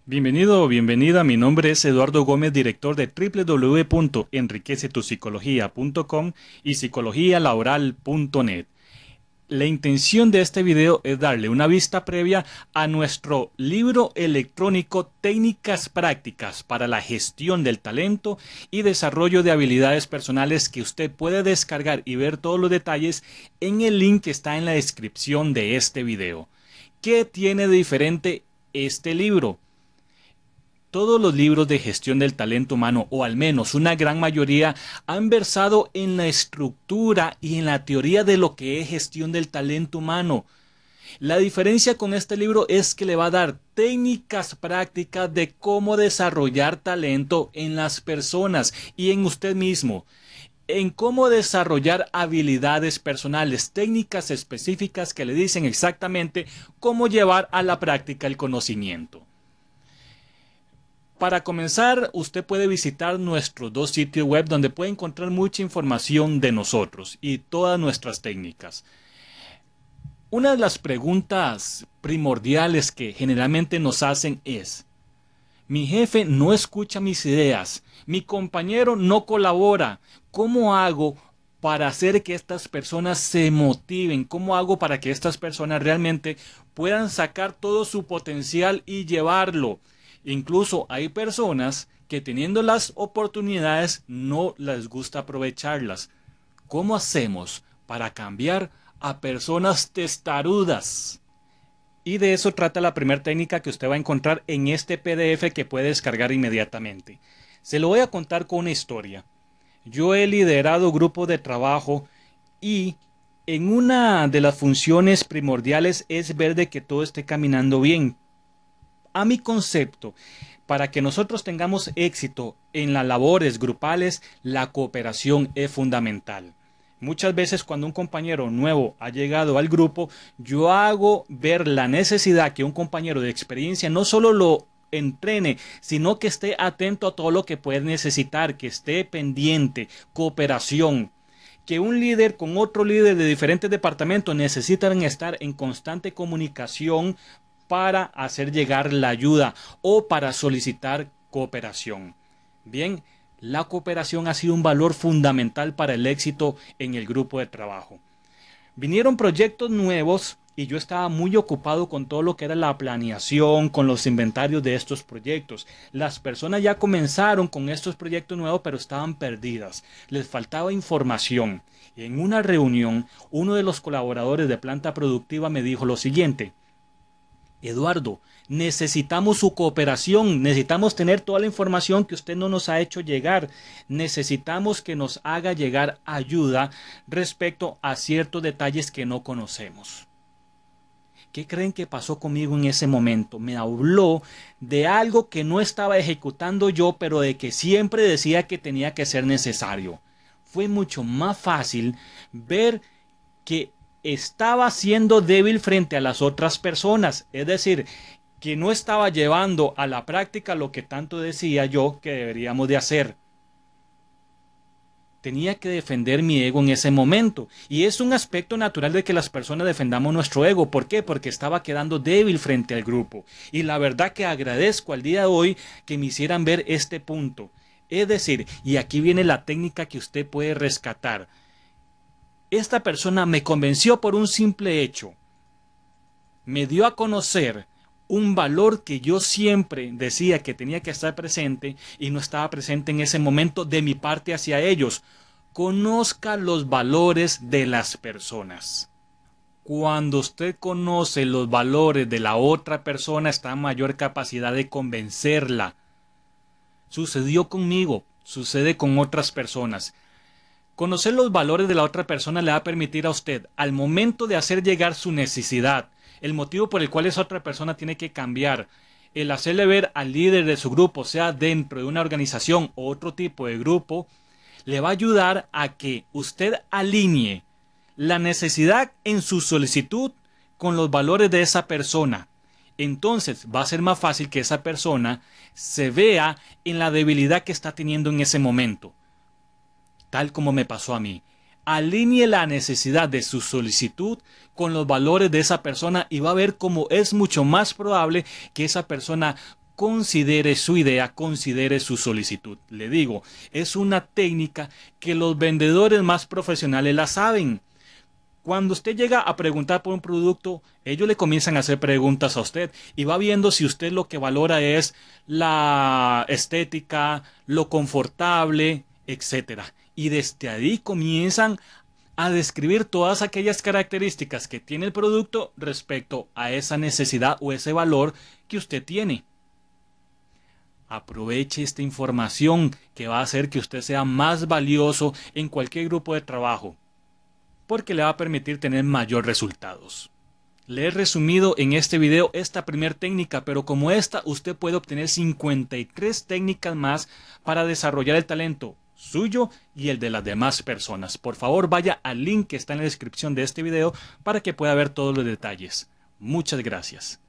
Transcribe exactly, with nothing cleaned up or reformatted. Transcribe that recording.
Bienvenido o bienvenida, mi nombre es Eduardo Gómez, director de w w w punto enriquece tu psicología punto com y psicología laboral punto net. La intención de este video es darle una vista previa a nuestro libro electrónico Técnicas Prácticas para la Gestión del Talento y Desarrollo de Habilidades Personales, que usted puede descargar y ver todos los detalles en el link que está en la descripción de este video. ¿Qué tiene de diferente este libro? Todos los libros de gestión del talento humano, o al menos una gran mayoría, han versado en la estructura y en la teoría de lo que es gestión del talento humano. La diferencia con este libro es que le va a dar técnicas prácticas de cómo desarrollar talento en las personas y en usted mismo, en cómo desarrollar habilidades personales, técnicas específicas que le dicen exactamente cómo llevar a la práctica el conocimiento. Para comenzar, usted puede visitar nuestros dos sitios web donde puede encontrar mucha información de nosotros y todas nuestras técnicas. Una de las preguntas primordiales que generalmente nos hacen es: mi jefe no escucha mis ideas, mi compañero no colabora, ¿cómo hago para hacer que estas personas se motiven? ¿Cómo hago para que estas personas realmente puedan sacar todo su potencial y llevarlo? Incluso hay personas que, teniendo las oportunidades, no les gusta aprovecharlas. ¿Cómo hacemos para cambiar a personas testarudas? Y de eso trata la primera técnica que usted va a encontrar en este P D F que puede descargar inmediatamente. Se lo voy a contar con una historia. Yo he liderado grupos de trabajo y en una de las funciones primordiales es ver de que todo esté caminando bien. A mi concepto, para que nosotros tengamos éxito en las labores grupales, la cooperación es fundamental. Muchas veces cuando un compañero nuevo ha llegado al grupo, yo hago ver la necesidad que un compañero de experiencia no solo lo entrene, sino que esté atento a todo lo que puede necesitar, que esté pendiente, cooperación. Que un líder con otro líder de diferentes departamentos necesitan estar en constante comunicación para hacer llegar la ayuda o para solicitar cooperación. Bien, la cooperación ha sido un valor fundamental para el éxito en el grupo de trabajo. Vinieron proyectos nuevos y yo estaba muy ocupado con todo lo que era la planeación, con los inventarios de estos proyectos. Las personas ya comenzaron con estos proyectos nuevos, pero estaban perdidas. Les faltaba información. Y en una reunión, uno de los colaboradores de planta productiva me dijo lo siguiente: Eduardo, necesitamos su cooperación, necesitamos tener toda la información que usted no nos ha hecho llegar, necesitamos que nos haga llegar ayuda respecto a ciertos detalles que no conocemos. ¿Qué creen que pasó conmigo en ese momento? Me habló de algo que no estaba ejecutando yo, pero de que siempre decía que tenía que ser necesario. Fue mucho más fácil ver que estaba siendo débil frente a las otras personas, es decir, que no estaba llevando a la práctica lo que tanto decía yo que deberíamos de hacer. Tenía que defender mi ego en ese momento, y es un aspecto natural de que las personas defendamos nuestro ego. ¿Por qué? Porque estaba quedando débil frente al grupo, y la verdad que agradezco al día de hoy que me hicieran ver este punto. Es decir, y aquí viene la técnica que usted puede rescatar. Esta persona me convenció por un simple hecho. Me dio a conocer un valor que yo siempre decía que tenía que estar presente y no estaba presente en ese momento de mi parte hacia ellos. Conozca los valores de las personas. Cuando usted conoce los valores de la otra persona, está en mayor capacidad de convencerla. Sucedió conmigo, sucede con otras personas. Conocer los valores de la otra persona le va a permitir a usted, al momento de hacer llegar su necesidad, el motivo por el cual esa otra persona tiene que cambiar, el hacerle ver al líder de su grupo, sea dentro de una organización o otro tipo de grupo, le va a ayudar a que usted alinee la necesidad en su solicitud con los valores de esa persona. Entonces va a ser más fácil que esa persona se vea en la debilidad que está teniendo en ese momento. Tal como me pasó a mí. Alinee la necesidad de su solicitud con los valores de esa persona y va a ver cómo es mucho más probable que esa persona considere su idea, considere su solicitud. Le digo, es una técnica que los vendedores más profesionales la saben. Cuando usted llega a preguntar por un producto, ellos le comienzan a hacer preguntas a usted y va viendo si usted lo que valora es la estética, lo confortable, etcétera. Y desde ahí comienzan a describir todas aquellas características que tiene el producto respecto a esa necesidad o ese valor que usted tiene. Aproveche esta información que va a hacer que usted sea más valioso en cualquier grupo de trabajo, porque le va a permitir tener mayor resultados. Le he resumido en este video esta primera técnica, pero como esta, usted puede obtener cincuenta y tres técnicas más para desarrollar el talento suyo y el de las demás personas. Por favor, vaya al link que está en la descripción de este video para que pueda ver todos los detalles. Muchas gracias.